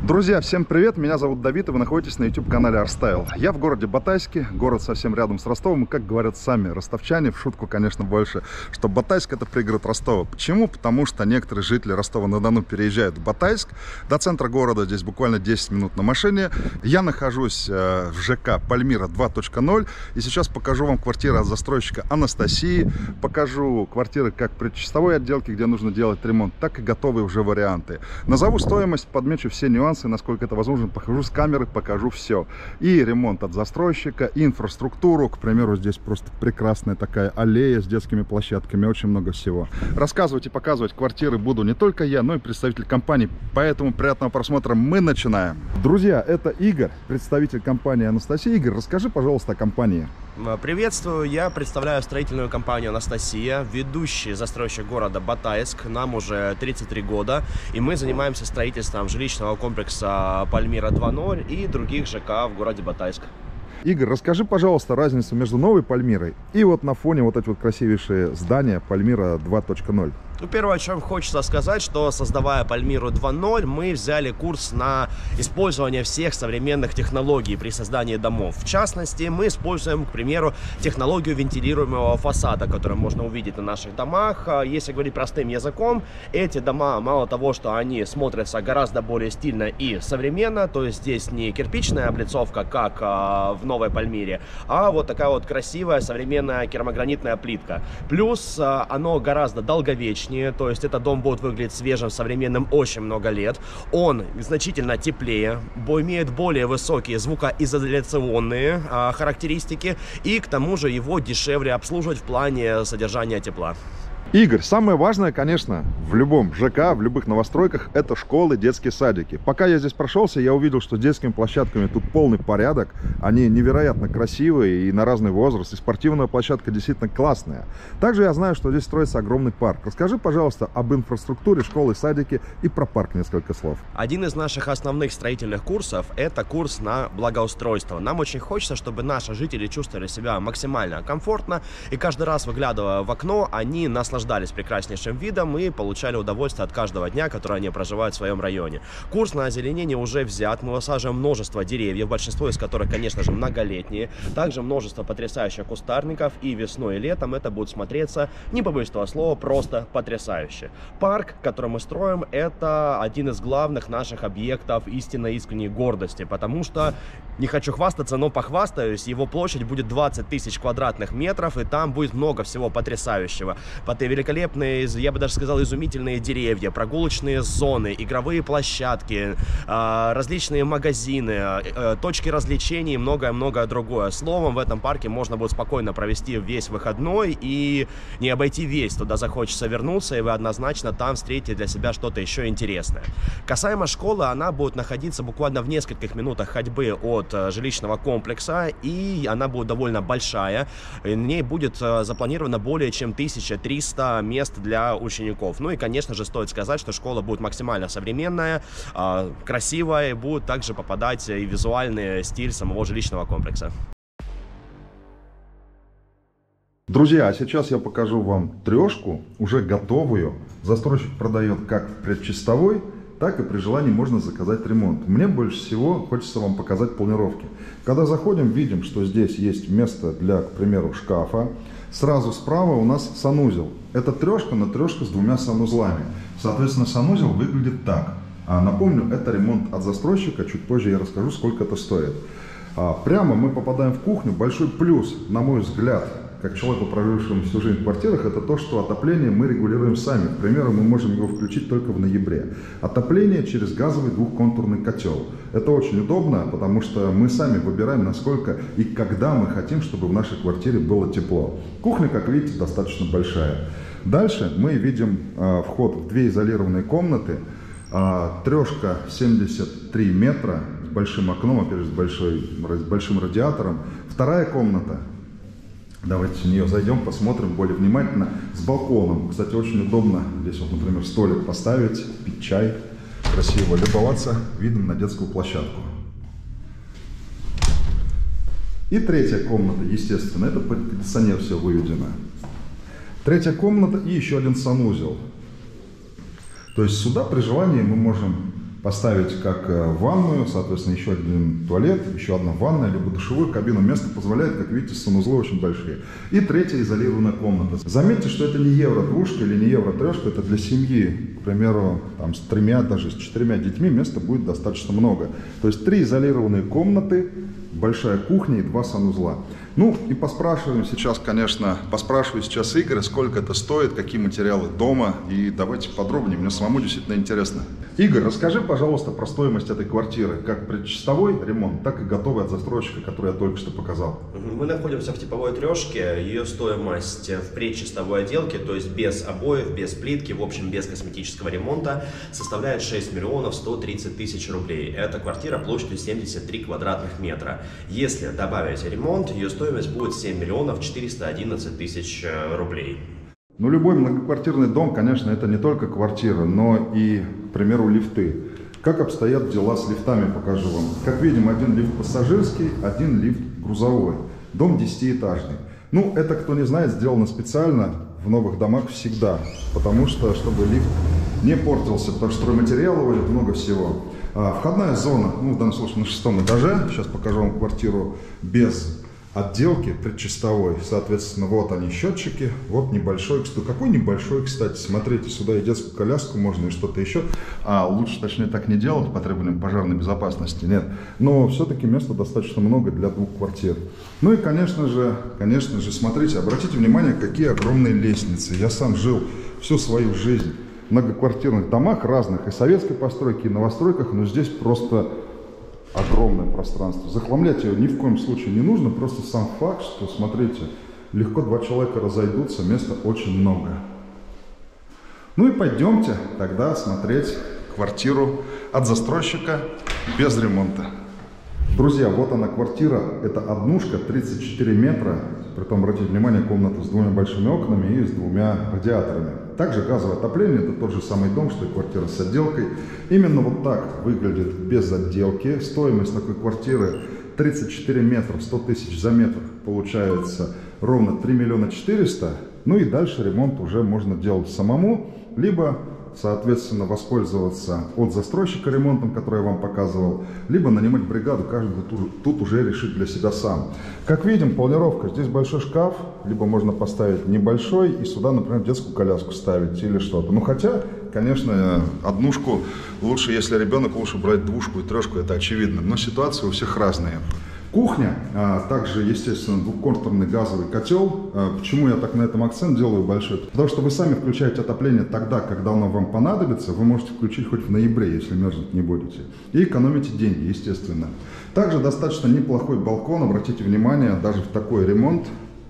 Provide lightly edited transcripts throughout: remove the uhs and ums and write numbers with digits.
Друзья, всем привет! Меня зовут Давид, и вы находитесь на YouTube-канале Arstyle. Я в городе Батайске, город совсем рядом с Ростовом. И, как говорят сами ростовчане, в шутку, конечно, больше, что Батайск — это пригород Ростова. Почему? Потому что некоторые жители Ростова-на-Дону переезжают в Батайск. До центра города здесь буквально 10 минут на машине. Я нахожусь в ЖК Пальмира 2.0. И сейчас покажу вам квартиры от застройщика Анастасии. Покажу квартиры как при чистовой отделке, где нужно делать ремонт, так и готовые уже варианты. Назову стоимость, подмечу все нюансы, насколько это возможно, покажу с камеры, покажу все. И ремонт от застройщика, и инфраструктуру. К примеру, здесь просто прекрасная такая аллея с детскими площадками, очень много всего. Рассказывать и показывать квартиры буду не только я, но и представитель компании. Поэтому приятного просмотра, мы начинаем. Друзья, это Игорь, представитель компании Анастасия. Игорь, расскажи, пожалуйста, о компании. Приветствую, я представляю строительную компанию «Анастасия», ведущий застройщик города Батайск. Нам уже 33 года, и мы занимаемся строительством жилищного комплекса Пальмира 2.0 и других ЖК в городе Батайск. Игорь, расскажи, пожалуйста, разницу между новой Пальмирой и вот на фоне вот эти вот красивейшие здания Пальмира 2.0. Ну, первое, о чем хочется сказать, что, создавая Пальмиру 2.0, мы взяли курс на использование всех современных технологий при создании домов. В частности, мы используем, к примеру, технологию вентилируемого фасада, которую можно увидеть на наших домах. Если говорить простым языком, эти дома, мало того, что они смотрятся гораздо более стильно и современно, то есть здесь не кирпичная облицовка, как в новой Пальмире, а вот такая вот красивая современная керамогранитная плитка. Плюс оно гораздо долговечнее. То есть этот дом будет выглядеть свежим, современным очень много лет. Он значительно теплее, имеет более высокие звукоизоляционные характеристики, и к тому же его дешевле обслуживать в плане содержания тепла. Игорь, самое важное, конечно, в любом ЖК, в любых новостройках, это школы, детские садики. Пока я здесь прошелся, я увидел, что с детскими площадками тут полный порядок. Они невероятно красивые и на разный возраст, и спортивная площадка действительно классная. Также я знаю, что здесь строится огромный парк. Расскажи, пожалуйста, об инфраструктуре, школы, садики и про парк несколько слов. Один из наших основных строительных курсов – это курс на благоустройство. Нам очень хочется, чтобы наши жители чувствовали себя максимально комфортно, и каждый раз, выглядывая в окно, они наслаждались прекраснейшим видом и получали удовольствие от каждого дня, который они проживают в своем районе. Курс на озеленение уже взят, мы высаживаем множество деревьев, большинство из которых, конечно же, многолетние, также множество потрясающих кустарников, и весной и летом это будет смотреться, не побоюсь этого слова, просто потрясающе. Парк, который мы строим, это один из главных наших объектов истинной искренней гордости, потому что, не хочу хвастаться, но похвастаюсь, его площадь будет 20 тысяч квадратных метров, и там будет много всего потрясающего. Великолепные, я бы даже сказал, изумительные деревья, прогулочные зоны, игровые площадки, различные магазины, точки развлечений и многое-многое другое. Словом, в этом парке можно будет спокойно провести весь выходной и не обойти весь. Туда захочется вернуться, и вы однозначно там встретите для себя что-то еще интересное. Касаемо школы, она будет находиться буквально в нескольких минутах ходьбы от жилищного комплекса, и она будет довольно большая. В ней будет запланировано более чем 1300 мест для учеников. Ну и, конечно же, стоит сказать, что школа будет максимально современная, красивая, и будет также попадать и визуальный стиль самого жилищного комплекса. Друзья, а сейчас я покажу вам трешку, уже готовую. Застройщик продает как предчистовой, так и при желании можно заказать ремонт. Мне больше всего хочется вам показать планировки. Когда заходим, видим, что здесь есть место для, к примеру, шкафа. Сразу справа у нас санузел. Это трешка, но трешка с двумя санузлами. Соответственно, санузел выглядит так. Напомню, это ремонт от застройщика. Чуть позже я расскажу, сколько это стоит. Прямо мы попадаем в кухню. Большой плюс, на мой взгляд, как человеку, прожившему всю жизнь в квартирах, это то, что отопление мы регулируем сами. К примеру, мы можем его включить только в ноябре. Отопление через газовый двухконтурный котел. Это очень удобно, потому что мы сами выбираем, насколько и когда мы хотим, чтобы в нашей квартире было тепло. Кухня, как видите, достаточно большая. Дальше мы видим вход в две изолированные комнаты. Трешка 73 метра с большим окном, опять же, с большим радиатором. Вторая комната. Давайте в нее зайдем, посмотрим более внимательно. С балконом. Кстати, очень удобно здесь, вот, например, столик поставить, пить чай, красиво любоваться видом на детскую площадку. И третья комната, естественно, это под кондиционер все выведено. Третья комната и еще один санузел. То есть сюда при желании мы можем поставить как ванную, соответственно, еще один туалет, еще одна ванная, либо душевую кабину. Место позволяет, как видите, санузлы очень большие. И третья изолированная комната. Заметьте, что это не евро-двушка или не евро-трешка, это для семьи. К примеру, там, с 3, даже с 4 детьми места будет достаточно много. То есть 3 изолированные комнаты, большая кухня и 2 санузла. Ну и поспрашиваю сейчас Игоря, сколько это стоит, какие материалы дома. И давайте подробнее, мне самому действительно интересно. Игорь, расскажи, пожалуйста, про стоимость этой квартиры. Как предчистовой ремонт, так и готовый от застройщика, который я только что показал. Мы находимся в типовой трешке. Ее стоимость в предчистовой отделке, то есть без обоев, без плитки, в общем, без косметического ремонта, составляет 6 миллионов 130 тысяч рублей. Это квартира площадью 73 квадратных метра. Если добавить ремонт, ее стоимость будет 7 миллионов 411 тысяч рублей. Ну, любой многоквартирный дом, конечно, это не только квартира, но и, к примеру, лифты. Как обстоят дела с лифтами, покажу вам. Как видим, один лифт пассажирский, один лифт грузовой. Дом 10-этажный. Ну, это, кто не знает, сделано специально в новых домах всегда. Потому что, чтобы лифт не портился, потому что стройматериалы вводят много всего. Входная зона, ну, в данном случае на 6-м этаже. Сейчас покажу вам квартиру без отделки предчистовой. Соответственно, вот они счетчики, вот небольшой. Какой небольшой, кстати, смотрите, сюда и детскую коляску можно, и что-то еще. Лучше, точнее, так не делать по требованиям пожарной безопасности, нет. Но все-таки места достаточно много для 2 квартир. Ну и, конечно же, смотрите, обратите внимание, какие огромные лестницы. Я сам жил всю свою жизнь в многоквартирных домах разных, и советской постройки, и новостройках, но здесь просто огромное пространство. Захламлять ее ни в коем случае не нужно, просто сам факт, что, смотрите, легко 2 человека разойдутся, места очень много. Ну и пойдемте тогда смотреть квартиру от застройщика без ремонта. Друзья, вот она квартира, это однушка, 34 метра, притом, обратите внимание, комната с 2 большими окнами и с 2 радиаторами. Также газовое отопление, это тот же самый дом, что и квартира с отделкой. Именно вот так выглядит без отделки. Стоимость такой квартиры 34 метра, 100 тысяч за метр, получается ровно 3 миллиона 400. Ну и дальше ремонт уже можно делать самому, либо, соответственно, воспользоваться от застройщика ремонтом, который я вам показывал, либо нанимать бригаду, каждый тут уже решит для себя сам. Как видим, полировка, здесь большой шкаф, либо можно поставить небольшой и сюда, например, детскую коляску ставить или что-то. Ну хотя, конечно, однушку лучше, если ребенок, лучше брать 2 и 3, это очевидно, но ситуации у всех разные. Кухня, также, естественно, 2-контурный газовый котел. Почему я так на этом акцент делаю большой? Потому что вы сами включаете отопление тогда, когда оно вам понадобится. Вы можете включить хоть в ноябре, если мерзнуть не будете. И экономите деньги, естественно. Также достаточно неплохой балкон. Обратите внимание, даже в такой ремонт,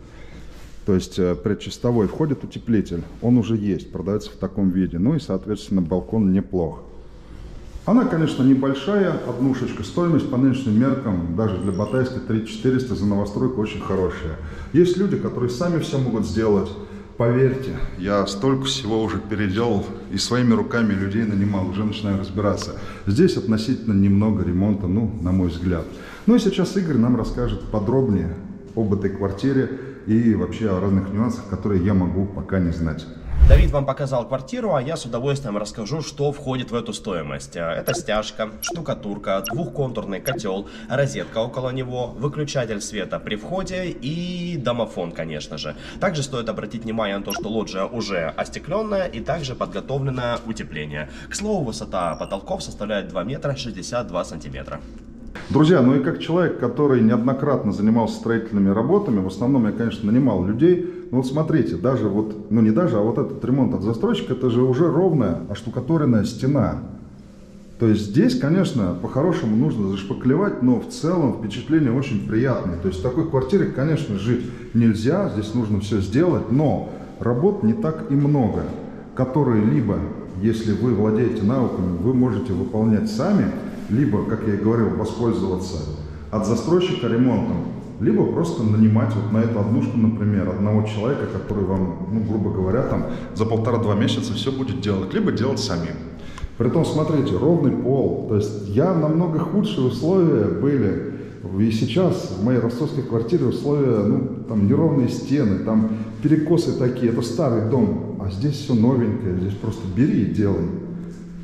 то есть предчистовой, входит утеплитель. Он уже есть, продается в таком виде. Ну и, соответственно, балкон неплох. Она, конечно, небольшая, однушечка, стоимость по нынешним меркам, даже для Батайска 3400 за новостройку очень хорошая. Есть люди, которые сами все могут сделать. Поверьте, я столько всего уже переделал и своими руками людей нанимал, уже начинаю разбираться. Здесь относительно немного ремонта, ну, на мой взгляд. Ну и сейчас Игорь нам расскажет подробнее об этой квартире и вообще о разных нюансах, которые я могу пока не знать. Давид вам показал квартиру, а я с удовольствием расскажу, что входит в эту стоимость. Это стяжка, штукатурка, 2-контурный котел, розетка около него, выключатель света при входе и домофон, конечно же. Также стоит обратить внимание на то, что лоджия уже остекленная и также подготовленное утепление. К слову, высота потолков составляет 2 метра 62 сантиметра. Друзья, ну и как человек, который неоднократно занимался строительными работами, в основном я, конечно, нанимал людей. Но вот смотрите, даже вот, ну не даже, а вот этот ремонт от застройщика, это же уже ровная оштукатуренная стена. То есть здесь, конечно, по-хорошему нужно зашпаклевать, но в целом впечатление очень приятное. То есть в такой квартире, конечно, жить нельзя, здесь нужно все сделать, но работ не так и много, которые либо, если вы владеете навыками, вы можете выполнять сами, либо, как я и говорил, воспользоваться от застройщика ремонтом, либо просто нанимать вот на эту однушку, например, одного человека, который вам, ну, грубо говоря, там за 1,5-2 месяца все будет делать, либо делать самим. Притом, смотрите, ровный пол, то есть я намного худшие условия были, и сейчас в моей ростовской квартире условия, ну, там неровные стены, там перекосы такие, это старый дом, а здесь все новенькое, здесь просто бери и делай.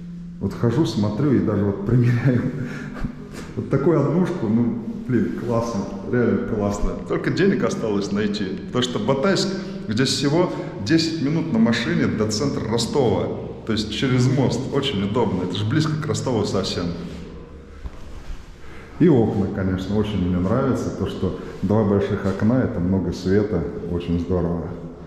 Вот хожу, смотрю и даже вот примеряю. Вот такую однушку, ну, блин, классно, реально классно. Только денег осталось найти, потому что Батайск, здесь всего 10 минут на машине до центра Ростова. То есть через мост, очень удобно, это же близко к Ростову совсем. И окна, конечно, очень мне нравится, то, что два больших окна, это много света, очень здорово.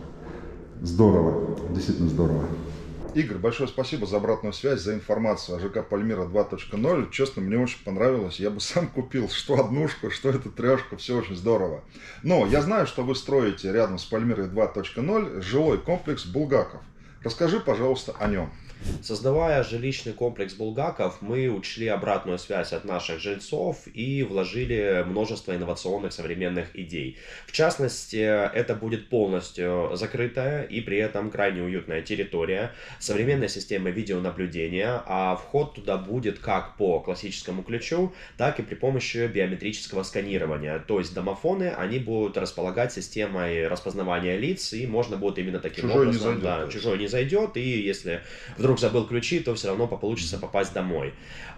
Здорово, действительно здорово. Игорь, большое спасибо за обратную связь, за информацию о ЖК Пальмира 2.0. Честно, мне очень понравилось. Я бы сам купил что однушку, что эту трешку. Все очень здорово. Но я знаю, что вы строите рядом с Пальмирой 2.0 жилой комплекс Булгаков. Расскажи, пожалуйста, о нем. Создавая жилищный комплекс Булгаков, мы учли обратную связь от наших жильцов и вложили множество инновационных современных идей. В частности, это будет полностью закрытая и при этом крайне уютная территория, современная система видеонаблюдения, а вход туда будет как по классическому ключу, так и при помощи биометрического сканирования. То есть домофоны, они будут располагать системой распознавания лиц, и можно будет именно таким Чужой образом... не зайдет, чужой не зайдет, и если вдруг забыл ключи, то все равно получится попасть домой.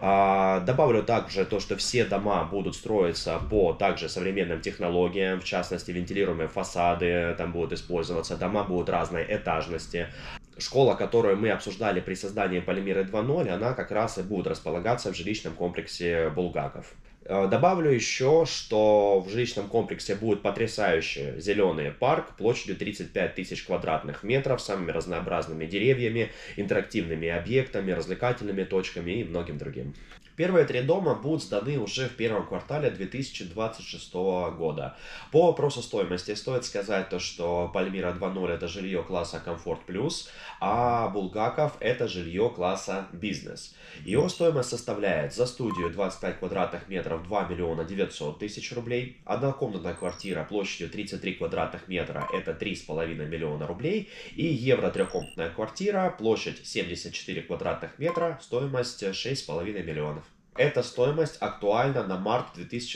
Добавлю также то, что все дома будут строиться по также современным технологиям, в частности вентилируемые фасады там будут использоваться, дома будут разной этажности. Школа, которую мы обсуждали при создании Пальмиры 2.0, она как раз и будет располагаться в жилищном комплексе Булгаков. Добавлю еще, что в жилищном комплексе будет потрясающий зеленый парк площадью 35 тысяч квадратных метров, с самыми разнообразными деревьями, интерактивными объектами, развлекательными точками и многим другим. Первые 3 дома будут сданы уже в первом квартале 2026 года. По вопросу стоимости стоит сказать то, что Пальмира 2.0 это жилье класса Комфорт Плюс, а Булгаков это жилье класса Бизнес. Его стоимость составляет за студию 25 квадратных метров 2 миллиона 900 тысяч рублей, однокомнатная квартира площадью 33 квадратных метра это 3,5 миллиона рублей и евро трехкомнатная квартира, площадь 74 квадратных метра, стоимость 6,5 миллионов. Эта стоимость актуальна на март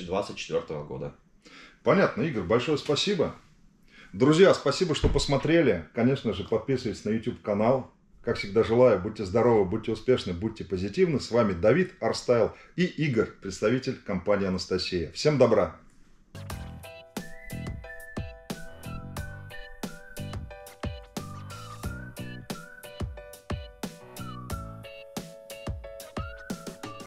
2024 года. Понятно, Игорь, большое спасибо. Друзья, спасибо, что посмотрели. Конечно же, подписывайтесь на YouTube канал. Как всегда желаю, будьте здоровы, будьте успешны, будьте позитивны. С вами Давид Арстайл и Игорь, представитель компании Анастасия. Всем добра!